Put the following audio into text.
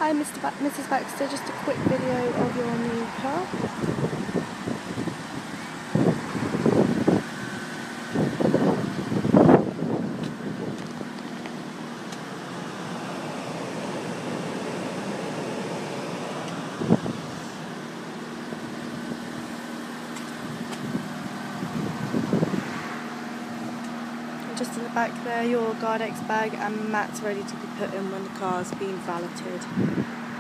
Hi Mrs. Baxter, just a quick video of your new car. Just in the back there, your Guardex bag and mats ready to be put in when the car's been valeted.